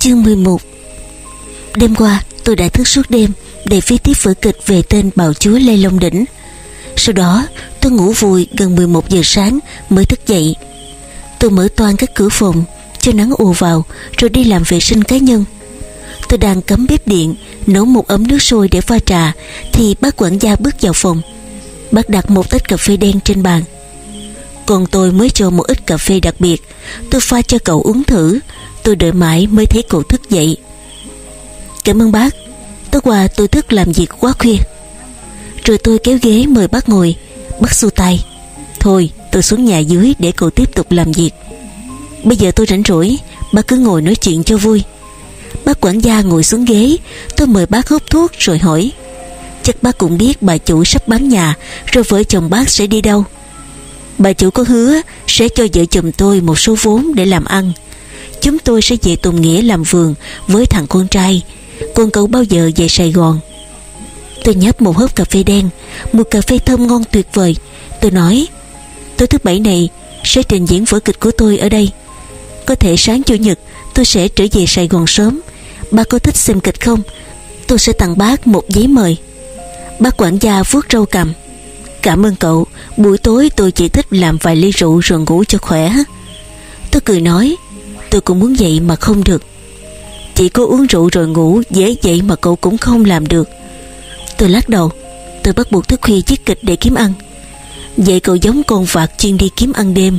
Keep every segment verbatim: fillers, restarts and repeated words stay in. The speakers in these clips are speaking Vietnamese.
Chương mười một. Đêm qua tôi đã thức suốt đêm để viết tiếp vở kịch về tên bào chúa Lê Long Đỉnh. Sau đó tôi ngủ vùi gần mười một giờ sáng mới thức dậy. Tôi mở toang các cửa phòng cho nắng ùa vào, rồi đi làm vệ sinh cá nhân. Tôi đang cắm bếp điện nấu một ấm nước sôi để pha trà thì bác quản gia bước vào phòng. Bác đặt một tách cà phê đen trên bàn. Còn tôi mới cho một ít cà phê đặc biệt. Tôi pha cho cậu uống thử. Tôi đợi mãi mới thấy cậu thức dậy. Cảm ơn bác, tối qua tôi thức làm việc quá khuya. Rồi tôi kéo ghế mời bác ngồi. Bác xua tay. Thôi tôi xuống nhà dưới để cậu tiếp tục làm việc. Bây giờ tôi rảnh rỗi, bác cứ ngồi nói chuyện cho vui. Bác quản gia ngồi xuống ghế. Tôi mời bác hút thuốc rồi hỏi: Chắc bác cũng biết bà chủ sắp bán nhà, rồi vợ chồng bác sẽ đi đâu? Bà chủ có hứa sẽ cho vợ chồng tôi một số vốn để làm ăn. Chúng tôi sẽ về Tùng Nghĩa làm vườn với thằng con trai. Còn cậu bao giờ về Sài Gòn? Tôi nhấp một hớp cà phê đen, một cà phê thơm ngon tuyệt vời. Tôi nói: Tối thứ bảy này sẽ trình diễn vở kịch của tôi ở đây. Có thể sáng chủ nhật tôi sẽ trở về Sài Gòn sớm. Bác có thích xem kịch không? Tôi sẽ tặng bác một giấy mời. Bác quản gia vuốt râu cằm. Cảm ơn cậu, buổi tối tôi chỉ thích làm vài ly rượu rồi ngủ cho khỏe. Tôi cười nói: Tôi cũng muốn vậy mà không được. Chỉ có uống rượu rồi ngủ dễ vậy mà cậu cũng không làm được. Tôi lắc đầu. Tôi bắt buộc thức khuya viết kịch để kiếm ăn. Vậy cậu giống con vạc chuyên đi kiếm ăn đêm.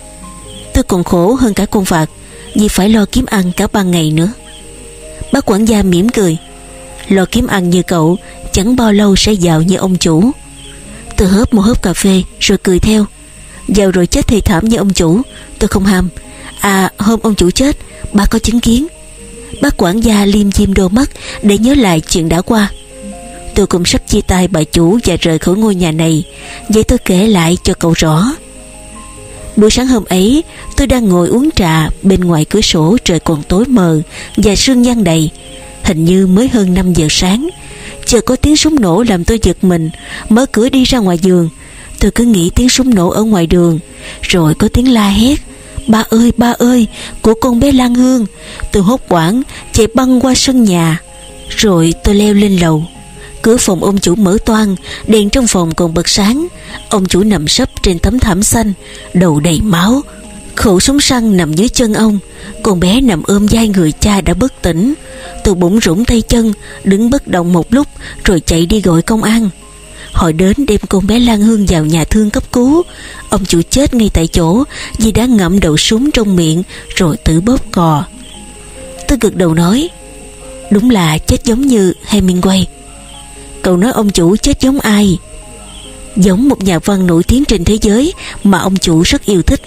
Tôi còn khổ hơn cả con vạc, vì phải lo kiếm ăn cả ban ngày nữa. Bác quản gia mỉm cười. Lo kiếm ăn như cậu chẳng bao lâu sẽ giàu như ông chủ. Tôi hớp một hớp cà phê rồi cười theo. Giàu rồi chết thì thảm như ông chủ tôi không ham. À, hôm ông chủ chết bà có chứng kiến. Bác quản gia liêm diêm đôi mắt để nhớ lại chuyện đã qua. Tôi cũng sắp chia tay bà chủ và rời khỏi ngôi nhà này. Vậy tôi kể lại cho cậu rõ. Buổi sáng hôm ấy tôi đang ngồi uống trà. Bên ngoài cửa sổ trời còn tối mờ và sương giăng đầy. Hình như mới hơn năm giờ sáng. Chợt có tiếng súng nổ làm tôi giật mình. Mở cửa đi ra ngoài giường. Tôi cứ nghĩ tiếng súng nổ ở ngoài đường. Rồi có tiếng la hét: Ba ơi, ba ơi, của con bé Lan Hương. Tôi hốt hoảng chạy băng qua sân nhà. Rồi tôi leo lên lầu. Cửa phòng ông chủ mở toang, đèn trong phòng còn bật sáng. Ông chủ nằm sấp trên tấm thảm xanh, đầu đầy máu. Khẩu súng săn nằm dưới chân ông. Con bé nằm ôm vai người cha đã bất tỉnh. Tôi bủn rủn tay chân, đứng bất động một lúc rồi chạy đi gọi công an. Họ đến đem con bé Lan Hương vào nhà thương cấp cứu. Ông chủ chết ngay tại chỗ vì đã ngậm đầu súng trong miệng rồi tự bóp cò. Tôi gật đầu nói: Đúng là chết giống như Hemingway. Cậu nói ông chủ chết giống ai? Giống một nhà văn nổi tiếng trên thế giới mà ông chủ rất yêu thích.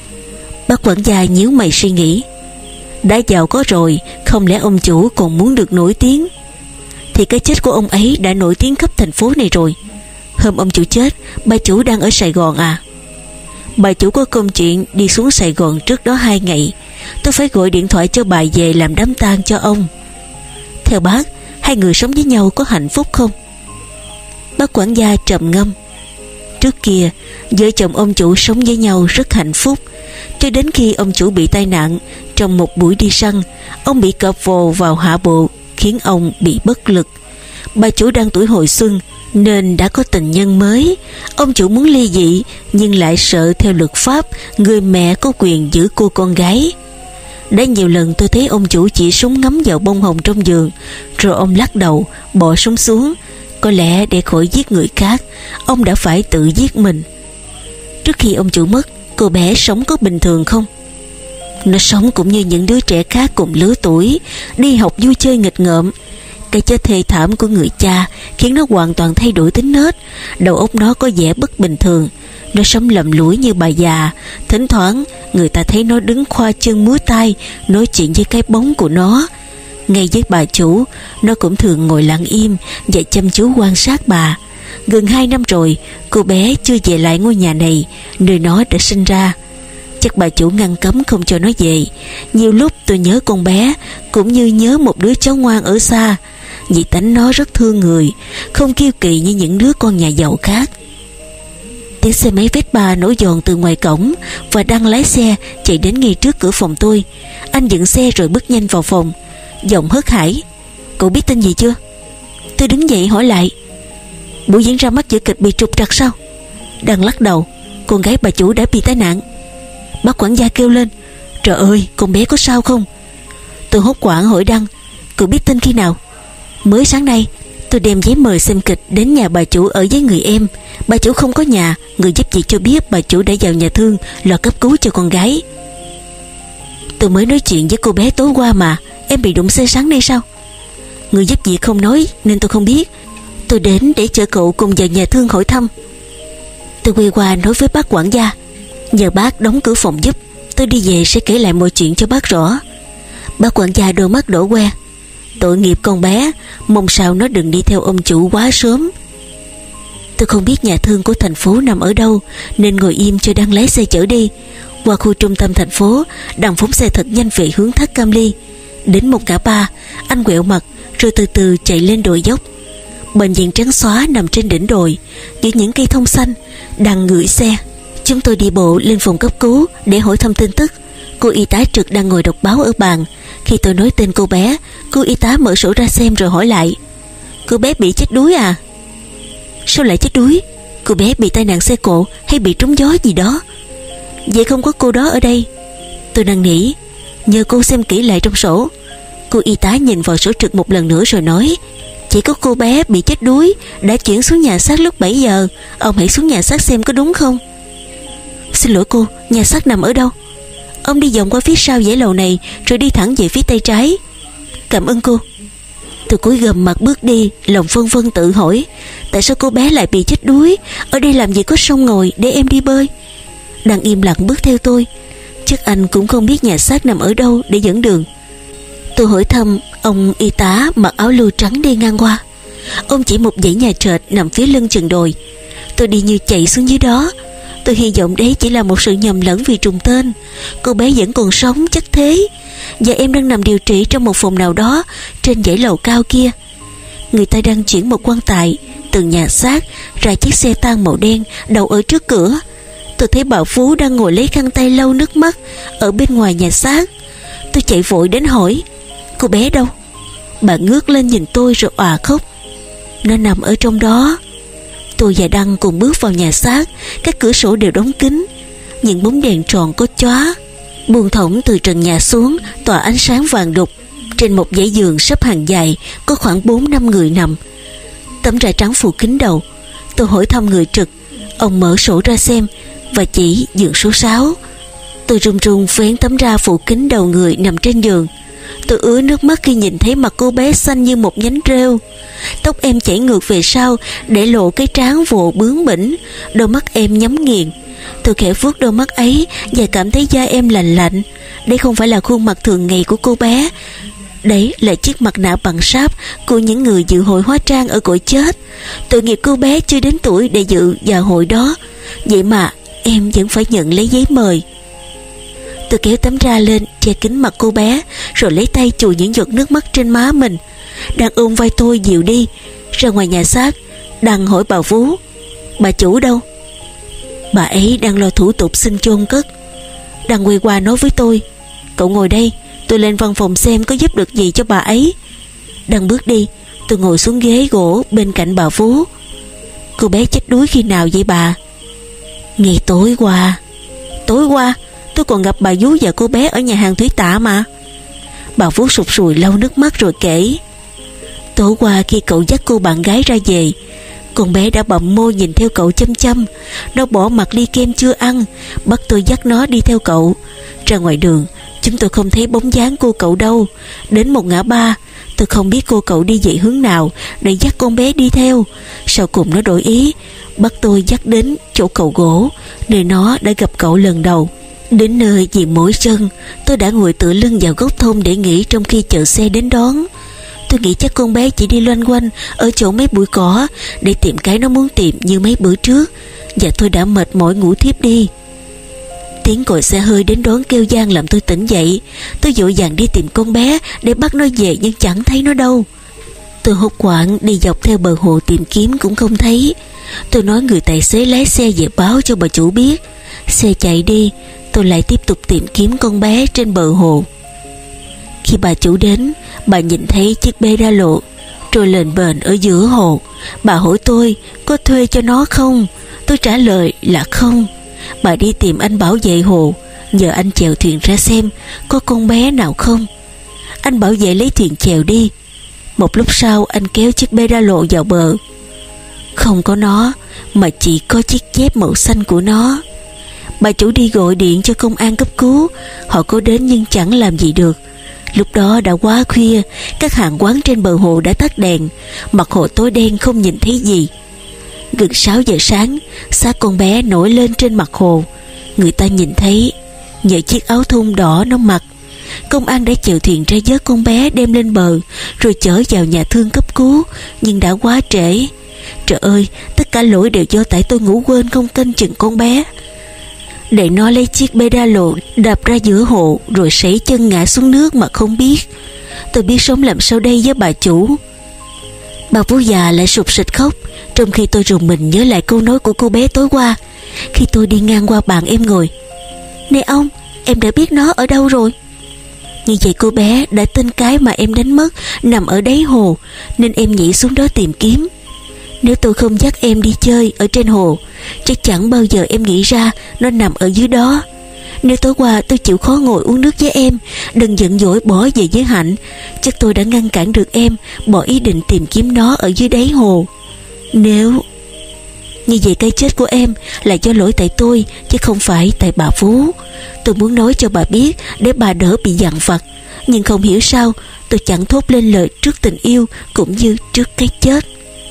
Bác quản gia nhíu mày suy nghĩ. Đã giàu có rồi, không lẽ ông chủ còn muốn được nổi tiếng? Thì cái chết của ông ấy đã nổi tiếng khắp thành phố này rồi. Hôm ông chủ chết, bà chủ đang ở Sài Gòn à? Bà chủ có công chuyện đi xuống Sài Gòn trước đó hai ngày. Tôi phải gọi điện thoại cho bà về làm đám tang cho ông. Theo bác, hai người sống với nhau có hạnh phúc không? Bác quản gia trầm ngâm. Trước kia, vợ chồng ông chủ sống với nhau rất hạnh phúc, cho đến khi ông chủ bị tai nạn trong một buổi đi săn. Ông bị cọp vồ vào hạ bộ, khiến ông bị bất lực. Bà chủ đang tuổi hồi xuân nên đã có tình nhân mới. Ông chủ muốn ly dị nhưng lại sợ theo luật pháp người mẹ có quyền giữ cô con gái. Đã nhiều lần tôi thấy ông chủ chỉ súng ngắm vào bông hồng trong giường, rồi ông lắc đầu bỏ súng xuống. Có lẽ để khỏi giết người khác, ông đã phải tự giết mình. Trước khi ông chủ mất, cô bé sống có bình thường không? Nó sống cũng như những đứa trẻ khác cùng lứa tuổi, đi học vui chơi nghịch ngợm. Cái chết thê thảm của người cha khiến nó hoàn toàn thay đổi tính nết. Đầu óc nó có vẻ bất bình thường. Nó sống lầm lũi như bà già. Thỉnh thoảng người ta thấy nó đứng khoa chân múa tay nói chuyện với cái bóng của nó. Ngay với bà chủ, nó cũng thường ngồi lặng im và chăm chú quan sát bà. Gần hai năm rồi cô bé chưa về lại ngôi nhà này, nơi nó đã sinh ra. Chắc bà chủ ngăn cấm không cho nó về. Nhiều lúc tôi nhớ con bé cũng như nhớ một đứa cháu ngoan ở xa, vì tánh nó rất thương người, không kiêu kỳ như những đứa con nhà giàu khác. Tiếng xe máy Vespa nổ giòn từ ngoài cổng, và Đăng lái xe chạy đến ngay trước cửa phòng tôi. Anh dựng xe rồi bước nhanh vào phòng, giọng hớt hải: "Cậu biết tin gì chưa?" Tôi đứng dậy hỏi lại: "Buổi diễn ra mắt giữa kịch bị trục trặc sao?" Đăng lắc đầu: "Con gái bà chủ đã bị tai nạn." Bác quản gia kêu lên: "Trời ơi, con bé có sao không?" Tôi hốt hoảng hỏi Đăng: "Cậu biết tin khi nào?" "Mới sáng nay, tôi đem giấy mời xem kịch đến nhà bà chủ ở với người em. Bà chủ không có nhà, người giúp việc cho biết bà chủ đã vào nhà thương lo cấp cứu cho con gái." "Tôi mới nói chuyện với cô bé tối qua mà. Em bị đụng xe sáng nay sao?" "Người giúp việc không nói nên tôi không biết. Tôi đến để chở cậu cùng vào nhà thương hỏi thăm." Tôi quay qua nói với bác quản gia: "Nhờ bác đóng cửa phòng giúp, tôi đi về sẽ kể lại mọi chuyện cho bác rõ." Bác quản gia đôi mắt đỏ que: "Tội nghiệp con bé, mong sao nó đừng đi theo ông chủ quá sớm." Tôi không biết nhà thương của thành phố nằm ở đâu nên ngồi im cho Đăng lái xe chở đi. Qua khu trung tâm thành phố, Đăng phóng xe thật nhanh về hướng Thác Cam Ly. Đến một ngã ba, anh quẹo mặt rồi từ từ chạy lên đồi dốc. Bệnh viện trắng xóa nằm trên đỉnh đồi giữa những cây thông xanh. Đăng ngửi xe. Chúng tôi đi bộ lên phòng cấp cứu để hỏi thăm tin tức. Cô y tá trực đang ngồi đọc báo ở bàn. Khi tôi nói tên cô bé, cô y tá mở sổ ra xem rồi hỏi lại: "Cô bé bị chết đuối à?" "Sao lại chết đuối? Cô bé bị tai nạn xe cộ hay bị trúng gió gì đó?" "Vậy không có cô đó ở đây." Tôi năn nỉ: "Nhờ cô xem kỹ lại trong sổ." Cô y tá nhìn vào sổ trực một lần nữa rồi nói: "Chỉ có cô bé bị chết đuối đã chuyển xuống nhà xác lúc bảy giờ. Ông hãy xuống nhà xác xem có đúng không." "Xin lỗi cô, nhà xác nằm ở đâu?" "Ông đi vòng qua phía sau dãy lầu này rồi đi thẳng về phía tay trái." "Cảm ơn cô." Tôi cúi gằm mặt bước đi, lòng phân vân tự hỏi: tại sao cô bé lại bị chết đuối? Ở đây làm gì có sông ngồi để em đi bơi? Đang im lặng bước theo tôi. Chắc anh cũng không biết nhà xác nằm ở đâu để dẫn đường. Tôi hỏi thăm ông y tá mặc áo blue trắng đi ngang qua. Ông chỉ một dãy nhà trệt nằm phía lưng chừng đồi. Tôi đi như chạy xuống dưới đó. Tôi hy vọng đấy chỉ là một sự nhầm lẫn vì trùng tên. Cô bé vẫn còn sống chắc thế, và em đang nằm điều trị trong một phòng nào đó trên dãy lầu cao kia. Người ta đang chuyển một quan tài từ nhà xác ra chiếc xe tang màu đen đậu ở trước cửa. Tôi thấy bà Phú đang ngồi lấy khăn tay lau nước mắt ở bên ngoài nhà xác. Tôi chạy vội đến hỏi: cô bé đâu? Bà ngước lên nhìn tôi rồi òa khóc. Nó nằm ở trong đó. Tôi và Đăng cùng bước vào nhà xác. Các cửa sổ đều đóng kín. Những bóng đèn tròn có chóa buông thõng từ trần nhà xuống, tỏa ánh sáng vàng đục. Trên một dãy giường xếp hàng dài có khoảng bốn năm người nằm. Tấm trải trắng phủ kín đầu. Tôi hỏi thăm người trực. Ông mở sổ ra xem và chỉ giường số sáu. Tôi run run vén tấm ra phủ kín đầu người nằm trên giường. Tôi ứa nước mắt khi nhìn thấy mặt cô bé xanh như một nhánh rêu. Tóc em chảy ngược về sau để lộ cái trán vồ bướng bỉnh. Đôi mắt em nhắm nghiền. Tôi khẽ vuốt đôi mắt ấy và cảm thấy da em lạnh lạnh. Đây không phải là khuôn mặt thường ngày của cô bé. Đấy là chiếc mặt nạ bằng sáp của những người dự hội hóa trang ở cõi chết. Tội nghiệp cô bé chưa đến tuổi để dự vào hội đó. Vậy mà em vẫn phải nhận lấy giấy mời. Tôi kéo tấm ra lên che kín mặt cô bé, rồi lấy tay chùi những giọt nước mắt trên má mình. Đang ôm vai tôi dịu đi. Ra ngoài nhà xác, Đăng hỏi bà Vú: bà chủ đâu? Bà ấy đang lo thủ tục xin chôn cất. Đăng quay qua nói với tôi: cậu ngồi đây, tôi lên văn phòng xem có giúp được gì cho bà ấy. Đăng bước đi. Tôi ngồi xuống ghế gỗ bên cạnh bà Vú. Cô bé chết đuối khi nào vậy bà? Ngày tối qua. Tối qua? Tôi còn gặp bà Vú và cô bé ở nhà hàng Thủy Tạ mà. Bà Vú sụt sùi lau nước mắt rồi kể: tối qua khi cậu dắt cô bạn gái ra về, con bé đã bậm môi nhìn theo cậu chăm chăm. Nó bỏ mặt ly kem chưa ăn, bắt tôi dắt nó đi theo cậu. Ra ngoài đường, chúng tôi không thấy bóng dáng cô cậu đâu. Đến một ngã ba, tôi không biết cô cậu đi về hướng nào để dắt con bé đi theo. Sau cùng nó đổi ý, bắt tôi dắt đến chỗ cầu gỗ, nơi nó đã gặp cậu lần đầu. Đến nơi vì mỏi chân, tôi đã ngồi tựa lưng vào gốc thôn để nghỉ trong khi chờ xe đến đón. Tôi nghĩ chắc con bé chỉ đi loanh quanh ở chỗ mấy bụi cỏ để tìm cái nó muốn tìm như mấy bữa trước, và tôi đã mệt mỏi ngủ thiếp đi. Tiếng còi xe hơi đến đón kêu vang làm tôi tỉnh dậy. Tôi vội vàng đi tìm con bé để bắt nó về nhưng chẳng thấy nó đâu. Tôi hốt hoảng đi dọc theo bờ hồ tìm kiếm cũng không thấy. Tôi nói người tài xế lái xe về báo cho bà chủ biết. Xe chạy đi, tôi lại tiếp tục tìm kiếm con bé trên bờ hồ. Khi bà chủ đến, bà nhìn thấy chiếc bê đa lộ trôi lềnh bềnh ở giữa hồ. Bà hỏi tôi có thuê cho nó không. Tôi trả lời là không. Bà đi tìm anh bảo vệ hồ, nhờ anh chèo thuyền ra xem có con bé nào không. Anh bảo vệ lấy thuyền chèo đi. Một lúc sau anh kéo chiếc bê đa lộ vào bờ. Không có nó, mà chỉ có chiếc dép màu xanh của nó. Bà chủ đi gọi điện cho công an cấp cứu. Họ có đến nhưng chẳng làm gì được. Lúc đó đã quá khuya, các hàng quán trên bờ hồ đã tắt đèn, mặt hồ tối đen không nhìn thấy gì. Gần sáu giờ sáng, xác con bé nổi lên trên mặt hồ. Người ta nhìn thấy nhờ chiếc áo thun đỏ nó mặc. Công an đã chèo thuyền ra vớt con bé đem lên bờ, rồi chở vào nhà thương cấp cứu, nhưng đã quá trễ. Trời ơi, tất cả lỗi đều do tại tôi ngủ quên không canh chừng con bé. Để nó lấy chiếc bê đa lộ đạp ra giữa hồ, rồi sẩy chân ngã xuống nước mà không biết. Tôi biết sống làm sao đây với bà chủ. Bà vú già lại sụt sịt khóc, trong khi tôi rùng mình nhớ lại câu nói của cô bé tối qua khi tôi đi ngang qua bàn em ngồi. Nè ông, em đã biết nó ở đâu rồi? Như vậy cô bé đã tin cái mà em đánh mất nằm ở đáy hồ, nên em nhảy xuống đó tìm kiếm. Nếu tôi không dắt em đi chơi ở trên hồ, chắc chẳng bao giờ em nghĩ ra nó nằm ở dưới đó. Nếu tối qua tôi chịu khó ngồi uống nước với em, đừng giận dỗi bỏ về với Hạnh, chắc tôi đã ngăn cản được em bỏ ý định tìm kiếm nó ở dưới đáy hồ. Nếu như vậy, cái chết của em là do lỗi tại tôi, chứ không phải tại bà Phú. Tôi muốn nói cho bà biết để bà đỡ bị dằn vặt, nhưng không hiểu sao tôi chẳng thốt lên lời trước tình yêu cũng như trước cái chết.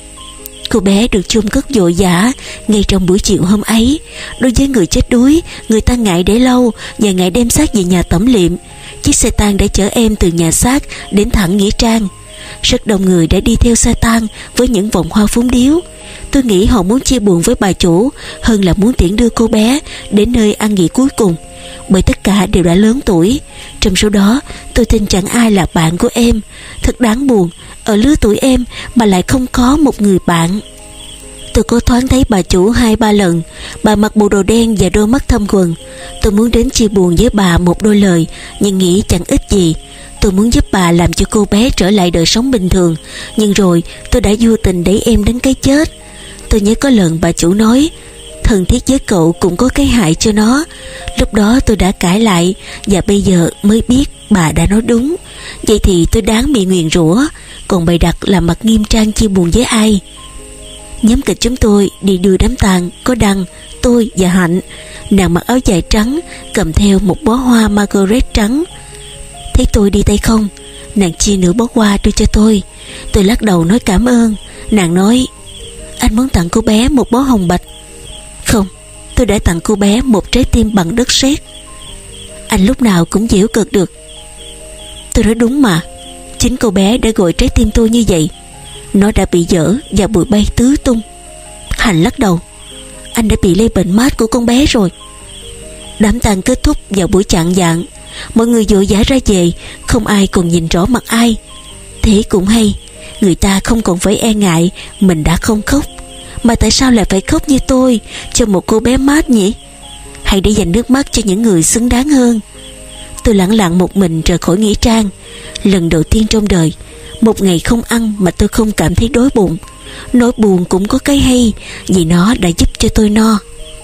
Cô bé được chôn cất vội vã ngay trong buổi chiều hôm ấy. Đối với người chết đuối, người ta ngại để lâu và ngại đem xác về nhà tẩm liệm. Chiếc xe tang đã chở em từ nhà xác đến thẳng nghĩa trang. Rất đông người đã đi theo xe tang với những vòng hoa phúng điếu. Tôi nghĩ họ muốn chia buồn với bà chủ hơn là muốn tiễn đưa cô bé đến nơi an nghỉ cuối cùng, bởi tất cả đều đã lớn tuổi. Trong số đó, tôi tin chẳng ai là bạn của em. Thật đáng buồn, ở lứa tuổi em mà lại không có một người bạn. Tôi có thoáng thấy bà chủ hai ba lần. Bà mặc bộ đồ đen và đôi mắt thâm quầng. Tôi muốn đến chia buồn với bà một đôi lời, nhưng nghĩ chẳng ích gì. Tôi muốn giúp bà làm cho cô bé trở lại đời sống bình thường, nhưng rồi tôi đã vô tình đẩy em đến cái chết. Tôi nhớ có lần bà chủ nói thân thiết với cậu cũng có cái hại cho nó. Lúc đó tôi đã cãi lại, và bây giờ mới biết bà đã nói đúng. Vậy thì tôi đáng bị nguyền rủa, còn bày đặt làm mặt nghiêm trang chia buồn với ai? Nhóm kịch chúng tôi đi đưa đám tang có Đăng, tôi và Hạnh. Nàng mặc áo dài trắng, cầm theo một bó hoa Margaret trắng. Thấy tôi đi tay không, nàng chia nửa bó hoa đưa cho tôi. Tôi lắc đầu nói cảm ơn. Nàng nói anh muốn tặng cô bé một bó hồng bạch. Không, tôi đã tặng cô bé một trái tim bằng đất sét. Anh lúc nào cũng giễu cợt được. Tôi nói đúng mà, chính cô bé đã gọi trái tim tôi như vậy. Nó đã bị dở và bụi bay tứ tung. Hành lắc đầu. Anh đã bị lây bệnh mát của con bé rồi. Đám tang kết thúc vào buổi chạng vạng. Mọi người vội vã ra về, không ai còn nhìn rõ mặt ai. Thế cũng hay, người ta không còn phải e ngại mình đã không khóc. Mà tại sao lại phải khóc như tôi cho một cô bé mát nhỉ? Hãy để dành nước mắt cho những người xứng đáng hơn. Tôi lặng lặng một mình rời khỏi nghĩa trang. Lần đầu tiên trong đời, một ngày không ăn mà tôi không cảm thấy đói bụng. Nỗi buồn cũng có cái hay, vì nó đã giúp cho tôi no.